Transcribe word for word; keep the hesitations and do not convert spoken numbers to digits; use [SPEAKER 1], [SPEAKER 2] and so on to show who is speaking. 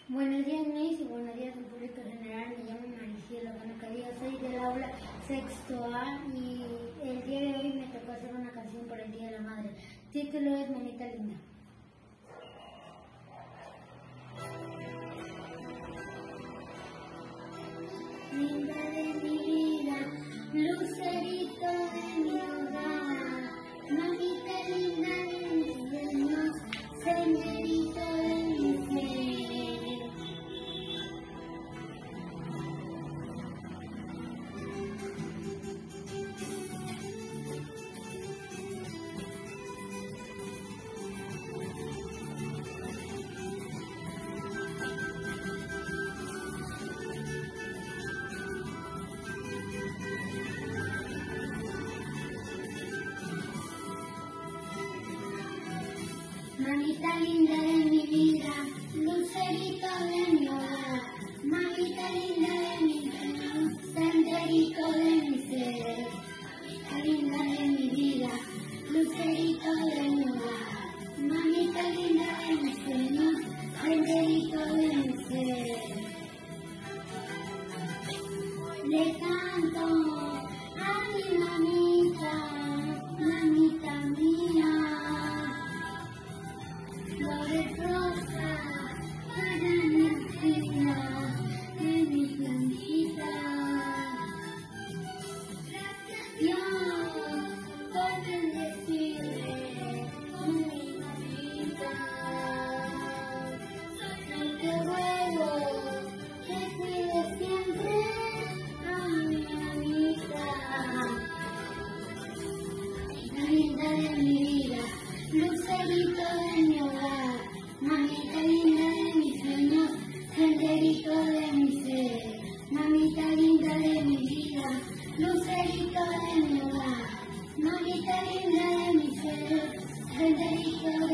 [SPEAKER 1] Buenos días, Miss, y buenos días al público general. Me llamo Maricielo Canacadillo, soy del aula sexto A y el día de hoy me tocó hacer una canción por el Día de la Madre. El título es Mamita Linda. Linda de mi vida, lucerito de mi hogar, mamita linda de mis sueños, senderito de mi ser. Mamita linda de mi vida, lucerito de mi hogar, mamita linda de mi sueños, senderito de mi ser. Mamita linda de mi vida, lucerito de mi hogar, mamita linda de mis sueños, senderito de mi ser. Le canto a mi mamita, mamita mía. Flores rosas para mi estrella de mi blanquita. Dios, por bendecirme con mi mamita. Yo te ruego que cuides siempre a mi mamita. La linda de mi vida, lucerito de mi hogar, mamita linda de mis sueños, senderito de mi ser. Mamita linda de mi vida, lucerito de mi hogar, mamita linda de mi ser, senderito